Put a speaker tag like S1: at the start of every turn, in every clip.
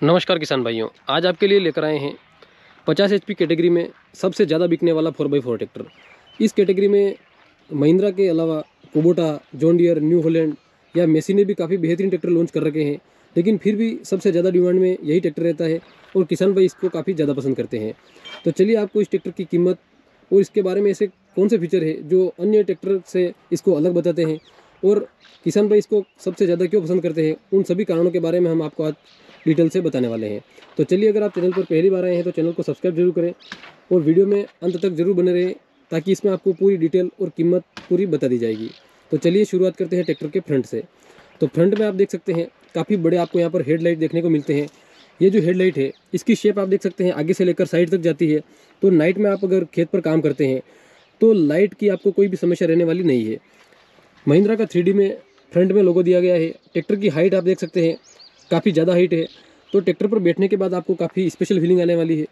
S1: नमस्कार किसान भाइयों, आज आपके लिए लेकर आए हैं 50 HP कैटेगरी में सबसे ज़्यादा बिकने वाला 4x4 ट्रैक्टर। इस कैटेगरी में महिंद्रा के अलावा Kubota, John Deere, New Holland या मेसी ने भी काफ़ी बेहतरीन ट्रैक्टर लॉन्च कर रखे हैं, लेकिन फिर भी सबसे ज़्यादा डिमांड में यही ट्रैक्टर रहता है और किसान भाई इसको काफ़ी ज़्यादा पसंद करते हैं। तो चलिए आपको इस ट्रैक्टर की कीमत और इसके बारे में ऐसे कौन से फीचर है जो अन्य ट्रैक्टर से इसको अलग बताते हैं और किसान भाई इसको सबसे ज़्यादा क्यों पसंद करते हैं, उन सभी कारणों के बारे में हम आपको आज डिटेल से बताने वाले हैं। तो चलिए, अगर आप चैनल पर पहली बार आए हैं तो चैनल को सब्सक्राइब जरूर करें और वीडियो में अंत तक जरूर बने रहें, ताकि इसमें आपको पूरी डिटेल और कीमत पूरी बता दी जाएगी। तो चलिए शुरुआत करते हैं ट्रैक्टर के फ्रंट से। तो फ्रंट में आप देख सकते हैं काफ़ी बड़े आपको यहाँ पर हेडलाइट देखने को मिलते हैं। ये जो हेडलाइट है इसकी शेप आप देख सकते हैं आगे से लेकर साइड तक जाती है। तो नाइट में आप अगर खेत पर काम करते हैं तो लाइट की आपको कोई भी समस्या रहने वाली नहीं है। महिंद्रा का 3D में फ्रंट में लोगो दिया गया है। ट्रैक्टर की हाइट आप देख सकते हैं काफ़ी ज़्यादा हाइट है, तो ट्रैक्टर पर बैठने के बाद आपको काफ़ी स्पेशल फीलिंग आने वाली है।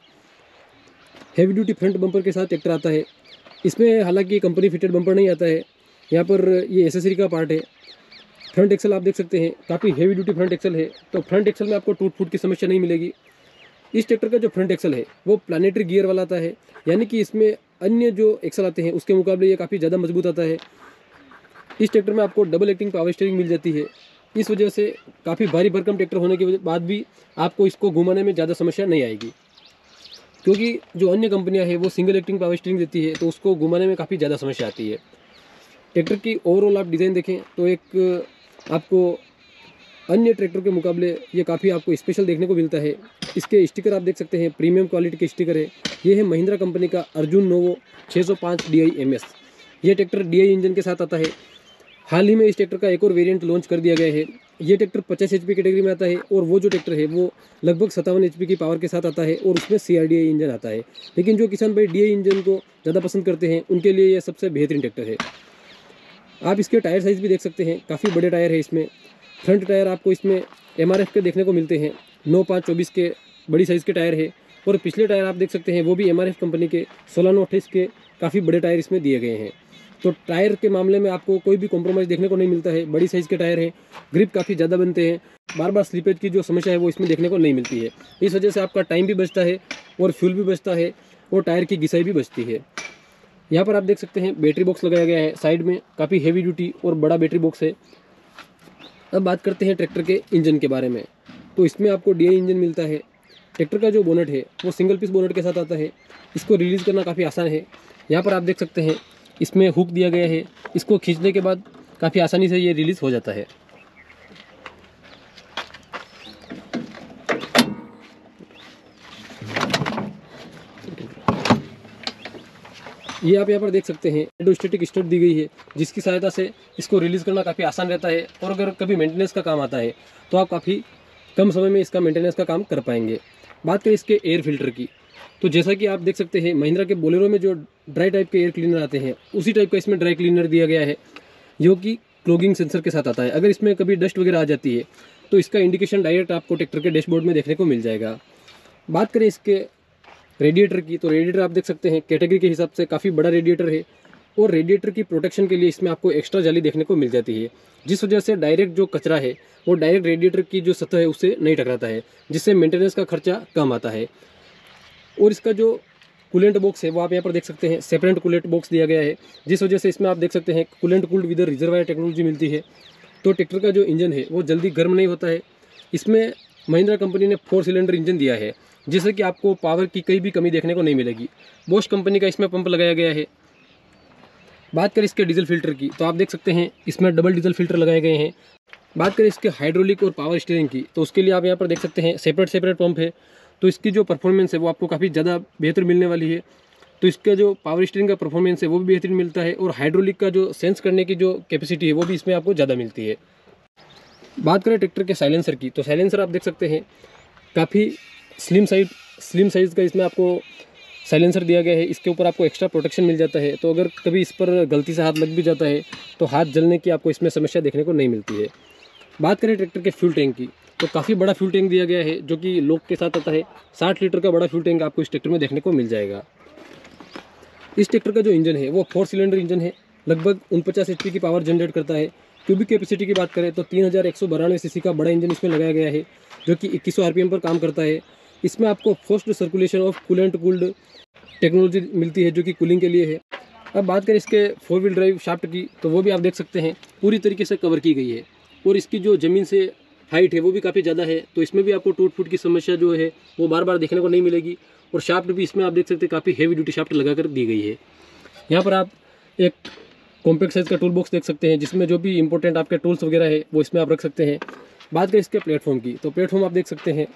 S1: हैवी ड्यूटी फ्रंट बम्पर के साथ ट्रैक्टर आता है। इसमें हालांकि कंपनी फिटेड बम्पर नहीं आता है, यहाँ पर ये एसेसरी का पार्ट है। फ्रंट एक्सल आप देख सकते हैं काफ़ी हैवी ड्यूटी फ्रंट एक्सल है, तो फ्रंट एक्सल में आपको टूट फूट की समस्या नहीं मिलेगी। इस ट्रैक्टर का जो फ्रंट एक्सल है वो प्लानेटरी गियर वाला आता है, यानी कि इसमें अन्य जो एक्सल आते हैं उसके मुकाबले ये काफ़ी ज़्यादा मजबूत आता है। इस ट्रैक्टर में आपको डबल एक्टिंग पावर स्टीयरिंग मिल जाती है। इस वजह से काफ़ी भारी भरकम ट्रैक्टर होने के बाद भी आपको इसको घुमाने में ज़्यादा समस्या नहीं आएगी, क्योंकि जो अन्य कंपनियां हैं वो सिंगल एक्टिंग पावर स्टीयरिंग देती है, तो उसको घुमाने में काफ़ी ज़्यादा समस्या आती है। ट्रैक्टर की ओवरऑल आप डिज़ाइन देखें तो एक आपको अन्य ट्रैक्टर के मुकाबले ये काफ़ी आपको स्पेशल देखने को मिलता है। इसके स्टिकर आप देख सकते हैं प्रीमियम क्वालिटी के स्टिकर है। ये है महिंद्रा कंपनी का अर्जुन नोवो 605 DI MS। ये ट्रैक्टर DI इंजन के साथ आता है। हाल ही में इस ट्रैक्टर का एक और वेरिएंट लॉन्च कर दिया गया है। ये ट्रैक्टर 50 HP कैटेगरी में आता है और वो जो ट्रैक्टर है वो लगभग 57 HP की पावर के साथ आता है और उसमें CRDI इंजन आता है। लेकिन जो किसान भाई DI इंजन को ज़्यादा पसंद करते हैं उनके लिए ये सबसे बेहतरीन ट्रैक्टर है। आप इसके टायर साइज़ भी देख सकते हैं, काफ़ी बड़े टायर है इसमें। फ्रंट टायर आपको इसमें MRF के देखने को मिलते हैं, 9.5-24 के बड़ी साइज़ के टायर है। और पिछले टायर आप देख सकते हैं वो भी MRF कंपनी के 16/28 के काफ़ी बड़े टायर इसमें दिए गए हैं। तो टायर के मामले में आपको कोई भी कॉम्प्रोमाइज़ देखने को नहीं मिलता है। बड़ी साइज़ के टायर हैं, ग्रिप काफ़ी ज़्यादा बनते हैं, बार बार स्लिपेज की जो समस्या है वो इसमें देखने को नहीं मिलती है। इस वजह से आपका टाइम भी बचता है और फ्यूल भी बचता है और टायर की घिसाई भी बचती है। यहाँ पर आप देख सकते हैं बैटरी बॉक्स लगाया गया है साइड में, काफ़ी हैवी ड्यूटी और बड़ा बैटरी बॉक्स है। अब बात करते हैं ट्रैक्टर के इंजन के बारे में। तो इसमें आपको DI इंजन मिलता है। ट्रैक्टर का जो बोनट है वो सिंगल पीस बोनट के साथ आता है। इसको रिलीज़ करना काफ़ी आसान है। यहाँ पर आप देख सकते हैं इसमें हुक दिया गया है, इसको खींचने के बाद काफ़ी आसानी से ये रिलीज़ हो जाता है। ये आप यहाँ पर देख सकते हैं हाइड्रोस्टेटिक स्टड दी गई है, जिसकी सहायता से इसको रिलीज़ करना काफ़ी आसान रहता है और अगर कभी मेंटेनेंस का काम आता है तो आप काफ़ी कम समय में इसका मेंटेनेंस का काम कर पाएंगे। बात करें इसके एयर फिल्टर की, तो जैसा कि आप देख सकते हैं महिंद्रा के बोलेरो में जो ड्राई टाइप के एयर क्लीनर आते हैं उसी टाइप का इसमें ड्राई क्लीनर दिया गया है, जो कि क्लॉगिंग सेंसर के साथ आता है। अगर इसमें कभी डस्ट वगैरह आ जाती है तो इसका इंडिकेशन डायरेक्ट आपको ट्रैक्टर के डैशबोर्ड में देखने को मिल जाएगा। बात करें इसके रेडिएटर की, तो रेडिएटर आप देख सकते हैं कैटेगरी के हिसाब से काफ़ी बड़ा रेडिएटर है और रेडिएटर की प्रोटेक्शन के लिए इसमें आपको एक्स्ट्रा जाली देखने को मिल जाती है, जिस वजह से डायरेक्ट जो कचरा है वो डायरेक्ट रेडिएटर की जो सतह है उससे नहीं टकराता है, जिससे मेंटेनेंस का खर्चा कम आता है। और इसका जो कूलेंट बॉक्स है वो आप यहाँ पर देख सकते हैं सेपरेट कूलेंट बॉक्स दिया गया है, जिस वजह से इसमें आप देख सकते हैं coolant cooled with reservoir technology मिलती है। तो ट्रैक्टर का जो इंजन है वो जल्दी गर्म नहीं होता है। इसमें महिंद्रा कंपनी ने 4 सिलेंडर इंजन दिया है, जिससे कि आपको पावर की कहीं भी कमी देखने को नहीं मिलेगी। बोश कंपनी का इसमें पंप लगाया गया है। बात करें इसके डीजल फिल्टर की, तो आप देख सकते हैं इसमें डबल डीजल फिल्टर लगाए गए हैं। बात करें इसके हाइड्रोलिक और पावर स्टीयरिंग की, तो उसके लिए आप यहाँ पर देख सकते हैं सेपरेट पंप है, तो इसकी जो परफॉर्मेंस है वो आपको काफ़ी ज़्यादा बेहतर मिलने वाली है। तो इसका जो पावर स्टीयरिंग का परफॉर्मेंस है वो भी बेहतरीन मिलता है और हाइड्रोलिक का जो सेंस करने की जो कैपेसिटी है वो भी इसमें आपको ज़्यादा मिलती है। बात करें ट्रैक्टर के साइलेंसर की, तो साइलेंसर आप देख सकते हैं काफ़ी स्लिम साइज़ का इसमें आपको साइलेंसर दिया गया है। इसके ऊपर आपको एक्स्ट्रा प्रोटेक्शन मिल जाता है, तो अगर कभी इस पर गलती से हाथ लग भी जाता है तो हाथ जलने की आपको इसमें समस्या देखने को नहीं मिलती है। बात करें ट्रैक्टर के फ्यूल टैंक की, तो काफ़ी बड़ा फ्यूल टैंक दिया गया है जो कि लॉक के साथ आता है। 60 लीटर का बड़ा फ्यूल टैंक आपको इस ट्रैक्टर में देखने को मिल जाएगा। इस ट्रैक्टर का जो इंजन है वो 4 सिलेंडर इंजन है, लगभग 49 HP की पावर जनरेट करता है। क्यूबिक कैपेसिटी की बात करें तो 3192 सीसी का बड़ा इंजन इसमें लगाया गया है। जो कि 2100 RPM पर काम करता है। इसमें आपको first circulation of coolant cooled technology मिलती है जो कि कूलिंग के लिए है। अब बात करें इसके 4 व्हील ड्राइव शाफ्ट की, तो वो भी आप देख सकते हैं पूरी तरीके से कवर की गई है और इसकी जो ज़मीन से हाइट है वो भी काफ़ी ज़्यादा है, तो इसमें भी आपको टूट फूट की समस्या जो है वो बार बार देखने को नहीं मिलेगी। और शाफ्ट भी इसमें आप देख सकते हैं काफ़ी हेवी ड्यूटी शाफ्ट लगा कर दी गई है। यहाँ पर आप एक कॉम्पैक्ट साइज़ का टूल बॉक्स देख सकते हैं जिसमें जो भी इंपॉर्टेंट आपके टूल्स वगैरह है वो इसमें आप रख सकते हैं। बात करें इसके प्लेटफॉर्म की, तो प्लेटफॉर्म आप देख सकते हैं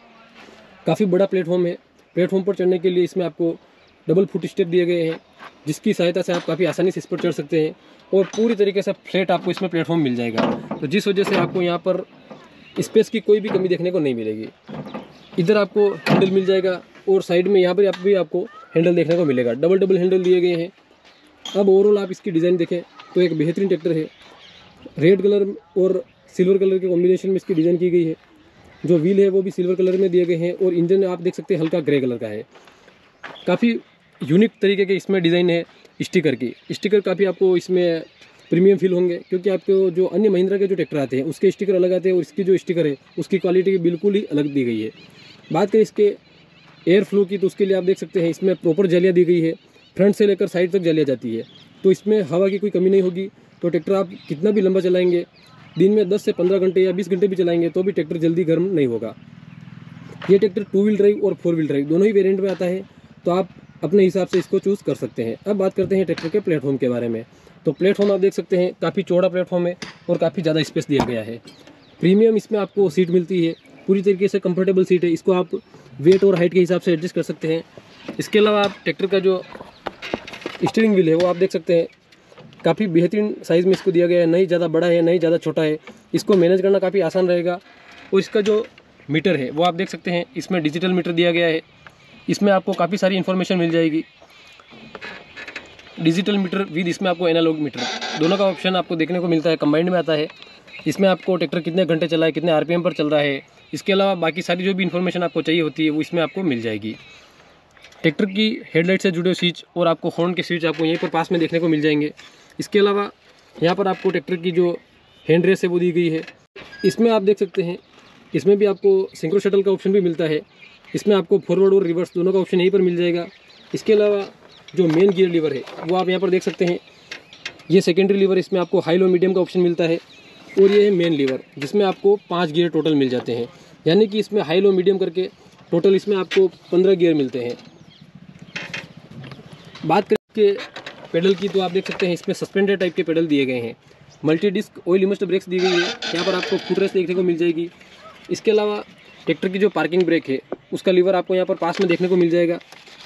S1: काफ़ी बड़ा प्लेटफॉर्म है। प्लेटफॉर्म पर चढ़ने के लिए इसमें आपको डबल फुट स्टेप दिए गए हैं जिसकी सहायता से आप काफ़ी आसानी से इस पर चढ़ सकते हैं और पूरी तरीके से फ्लैट आपको इसमें प्लेटफॉर्म मिल जाएगा, तो जिस वजह से आपको यहाँ पर स्पेस की कोई भी कमी देखने को नहीं मिलेगी। इधर आपको हैंडल मिल जाएगा और साइड में यहाँ पर भी आपको हैंडल देखने को मिलेगा, डबल हैंडल दिए गए हैं। अब ओवरऑल आप इसकी डिज़ाइन देखें तो एक बेहतरीन ट्रैक्टर है। रेड कलर और सिल्वर कलर के कॉम्बिनेशन में इसकी डिज़ाइन की गई है। जो व्हील है वो भी सिल्वर कलर में दिए गए हैं और इंजन आप देख सकते हैं हल्का ग्रे कलर का है। काफ़ी यूनिक तरीके के इसमें डिज़ाइन है स्टिकर की। स्टिकर काफ़ी आपको इसमें प्रीमियम फील होंगे क्योंकि आपको जो अन्य महिंद्रा के जो ट्रैक्टर आते हैं उसके स्टिकर अलग आते हैं और इसकी जो स्टिकर है उसकी क्वालिटी बिल्कुल ही अलग दी गई है। बात करें इसके एयर फ्लो की, तो उसके लिए आप देख सकते हैं इसमें प्रॉपर जालियाँ दी गई है, फ्रंट से लेकर साइड तक जालियाँ जाती है, तो इसमें हवा की कोई कमी नहीं होगी। तो ट्रैक्टर आप कितना भी लंबा चलाएंगे, दिन में 10 से 15 घंटे या 20 घंटे भी चलाएंगे तो भी ट्रैक्टर जल्दी गर्म नहीं होगा। ये ट्रैक्टर 2 व्हील ड्राइव और 4 व्हील ड्राइव दोनों ही वेरिएंट में आता है, तो आप अपने हिसाब से इसको चूज़ कर सकते हैं। अब बात करते हैं ट्रैक्टर के प्लेटफॉर्म के बारे में। तो प्लेटफॉर्म आप देख सकते हैं काफ़ी चौड़ा प्लेटफॉर्म है और काफ़ी ज़्यादा स्पेस दिया गया है। प्रीमियम इसमें आपको सीट मिलती है, पूरी तरीके से कंफर्टेबल सीट है, इसको आप वेट और हाइट के हिसाब से एडजस्ट कर सकते हैं। इसके अलावा आप ट्रैक्टर का जो स्टीयरिंग व्हील है वो आप देख सकते हैं काफ़ी बेहतरीन साइज़ में इसको दिया गया है, नहीं ज़्यादा बड़ा है नहीं ज़्यादा छोटा है, इसको मैनेज करना काफ़ी आसान रहेगा। और इसका जो मीटर है वो आप देख सकते हैं इसमें डिजिटल मीटर दिया गया है, इसमें आपको काफ़ी सारी इन्फॉर्मेशन मिल जाएगी। डिजिटल मीटर विद इसमें आपको एनालॉग मीटर दोनों का ऑप्शन आपको देखने को मिलता है, कंबाइंड में आता है। इसमें आपको ट्रैक्टर कितने घंटे चला है, कितने RPM पर चल रहा है, इसके अलावा बाकी सारी जो भी इन्फॉर्मेशन आपको चाहिए होती है वो इसमें आपको मिल जाएगी। ट्रैक्टर की हेडलाइट से जुड़े स्विच और आपको हॉर्न के स्विच आपको यहीं पर पास में देखने को मिल जाएंगे। इसके अलावा यहाँ पर आपको ट्रैक्टर की जो हैंड रेस है वो दी गई है। इसमें आप देख सकते हैं इसमें भी आपको सिंक्रो शटल का ऑप्शन भी मिलता है, इसमें आपको फॉरवर्ड और रिवर्स दोनों का ऑप्शन यहीं पर मिल जाएगा। इसके अलावा जो मेन गियर लीवर है वो आप यहाँ पर देख सकते हैं, ये सेकेंडरी लीवर, इसमें आपको हाई लो मीडियम का ऑप्शन मिलता है। और ये है मेन लीवर जिसमें आपको 5 गियर टोटल मिल जाते हैं, यानी कि इसमें हाई लो मीडियम करके टोटल इसमें आपको 15 गियर मिलते हैं। बात करें पेडल की, तो आप देख सकते हैं इसमें सस्पेंडेड टाइप के पेडल दिए गए हैं, multi disc oil immersed brakes दी गई है, यहाँ पर आपको फुटरेस्ट देखने को मिल जाएगी। इसके अलावा ट्रैक्टर की जो पार्किंग ब्रेक है उसका लीवर आपको यहाँ पर पास में देखने को मिल जाएगा।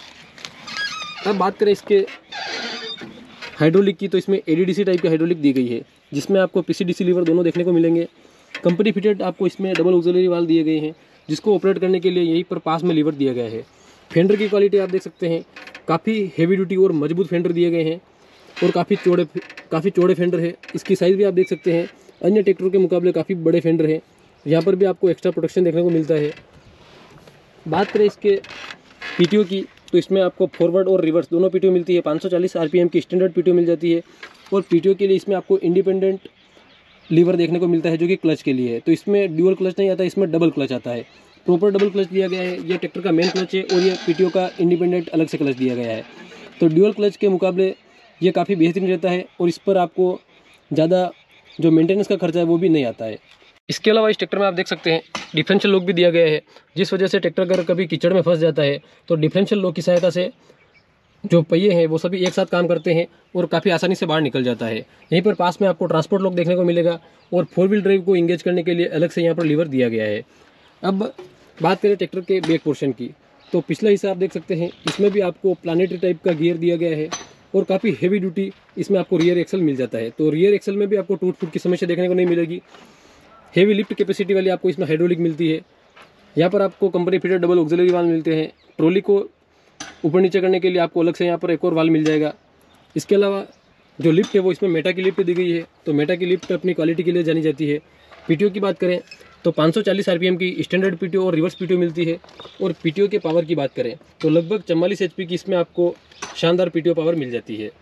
S1: अब बात करें इसके हाइड्रोलिक की, तो इसमें ADDC टाइप की हाइड्रोलिक दी गई है जिसमें आपको PC-DC लीवर दोनों देखने को मिलेंगे। कंपनी फिटेड आपको इसमें डबल ऑक्सिलरी वाल्व दिए गए हैं जिसको ऑपरेट करने के लिए यहीं पर पास में लीवर दिया गया है। फेंडर की क्वालिटी आप देख सकते हैं काफ़ी हेवी ड्यूटी और मजबूत फेंडर दिए गए हैं और काफ़ी चौड़े फेंडर है। इसकी साइज़ भी आप देख सकते हैं अन्य ट्रैक्टरों के मुकाबले काफ़ी बड़े फेंडर हैं, यहाँ पर भी आपको एक्स्ट्रा प्रोटेक्शन देखने को मिलता है। बात करें इसके PTO की, तो इसमें आपको फॉरवर्ड और रिवर्स दोनों PTO मिलती है। 540 RPM की स्टैंडर्ड PTO मिल जाती है और PTO के लिए इसमें आपको इंडिपेंडेंट लीवर देखने को मिलता है जो कि क्लच के लिए है। तो इसमें ड्यूअल क्लच नहीं आता, इसमें डबल क्लच आता है, प्रॉपर डबल क्लच दिया गया है। ये ट्रैक्टर का मेन क्लच है और ये PTO का इंडिपेंडेंट अलग से क्लच दिया गया है। तो ड्यूअल क्लच के मुकाबले ये काफ़ी बेहतरीन रहता है और इस पर आपको ज़्यादा जो मेंटेनेंस का खर्चा है वो भी नहीं आता है। इसके अलावा इस ट्रैक्टर में आप देख सकते हैं डिफरेंशियल लॉक भी दिया गया है, जिस वजह से ट्रैक्टर अगर कभी कीचड़ में फंस जाता है तो डिफरेंशियल लॉक की सहायता से जो पहिए हैं वो सभी एक साथ काम करते हैं और काफ़ी आसानी से बाहर निकल जाता है। यहीं पर पास में आपको ट्रांसपोर्ट लॉक देखने को मिलेगा और 4 व्हील ड्राइव को इंगेज करने के लिए अलग से यहाँ पर लीवर दिया गया है। अब बात करें ट्रैक्टर के बैक पोर्शन की, तो पिछला हिस्सा आप देख सकते हैं इसमें भी आपको प्लानेटरी टाइप का गियर दिया गया है और काफ़ी हेवी ड्यूटी इसमें आपको रियर एक्सल मिल जाता है। तो रियर एक्सल में भी आपको टूट फूट की समस्या देखने को नहीं मिलेगी। हेवी लिफ्ट कैपेसिटी वाली आपको इसमें हाइड्रोलिक मिलती है। यहाँ पर आपको company fitted double auxiliary valve मिलते हैं। ट्रॉली को ऊपर नीचे करने के लिए आपको अलग से यहाँ पर एक और वाल्व मिल जाएगा। इसके अलावा जो लिफ्ट है वो इसमें मेटा की लिफ्ट दी गई है, तो मेटा की लिफ्ट अपनी क्वालिटी के लिए जानी जाती है। PTO की बात करें तो 540 RPM की स्टैंडर्ड PTO और रिवर्स PTO मिलती है और PTO के पावर की बात करें तो लगभग 44 HP की इसमें आपको शानदार PTO पावर मिल जाती है।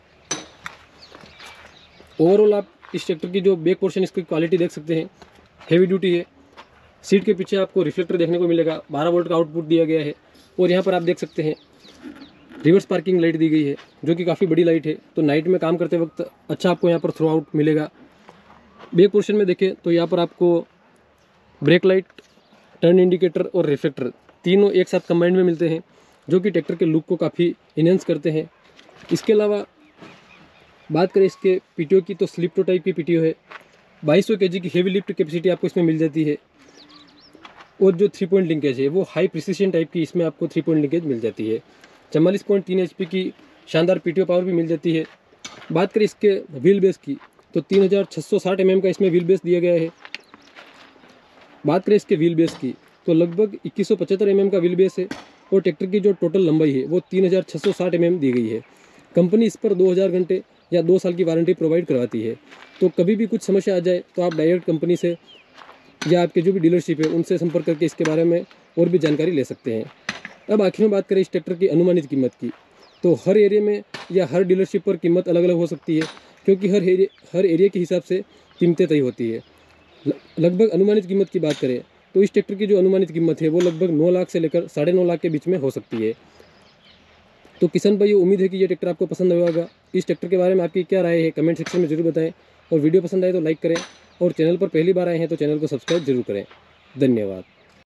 S1: ओवरऑल आप इस ट्रैक्टर की जो बैक पोर्शन इसकी क्वालिटी देख सकते हैं, हेवी ड्यूटी है, सीट के पीछे आपको रिफ्लेक्टर देखने को मिलेगा, 12 वोल्ट का आउटपुट दिया गया है। और यहाँ पर आप देख सकते हैं रिवर्स पार्किंग लाइट दी गई है, जो कि काफ़ी बड़ी लाइट है, तो नाइट में काम करते वक्त अच्छा आपको यहाँ पर थ्रो आउट मिलेगा। बैक पोर्शन में देखें तो यहाँ पर आपको ब्रेक लाइट, टर्न इंडिकेटर और रिफ्लेक्टर तीनों एक साथ कंबाइंड में मिलते हैं, जो कि ट्रैक्टर के लुक को काफ़ी इनहेंस करते हैं। इसके अलावा बात करें इसके पीटीओ की, तो स्लिप टो टाइप की पीटीओ है। 2200 kg की हेवी लिफ्ट कैपेसिटी आपको इसमें मिल जाती है। और जो 3 पॉइंट लिंकेज है वो हाई प्रिसिशन टाइप की इसमें आपको 3 पॉइंट लिंकेज मिल जाती है। 44.3 HP की शानदार पीटीओ पावर भी मिल जाती है। बात करें इसके व्हील बेस की, तो 3660 mm का इसमें व्हील बेस दिया गया है। बात करें इसके व्हील बेस की, तो लगभग 2175 mm का व्हील बेस है। और ट्रैक्टर की जो टोटल लंबाई है वो 3660 mm दी गई है। कंपनी इस पर 2000 घंटे या 2 साल की वारंटी प्रोवाइड करवाती है। तो कभी भी कुछ समस्या आ जाए तो आप डायरेक्ट कंपनी से या आपके जो भी डीलरशिप है उनसे संपर्क करके इसके बारे में और भी जानकारी ले सकते हैं। अब आखिर में बात करें इस ट्रैक्टर की अनुमानित कीमत की, तो हर एरिया में या हर डीलरशिप पर कीमत अलग अलग हो सकती है, क्योंकि हर एरिया के हिसाब से कीमतें तय होती है। लगभग अनुमानित कीमत की बात करें तो इस ट्रैक्टर की जो अनुमानित कीमत है वो लगभग 9 लाख से लेकर 9.5 लाख के बीच में हो सकती है। तो किशन भाई, उम्मीद है कि ये ट्रैक्टर आपको पसंद आया होगा। इस ट्रैक्टर के बारे में आपकी क्या राय है कमेंट सेक्शन में जरूर बताएं, और वीडियो पसंद आए तो लाइक करें, और चैनल पर पहली बार आए हैं तो चैनल को सब्सक्राइब जरूर करें। धन्यवाद।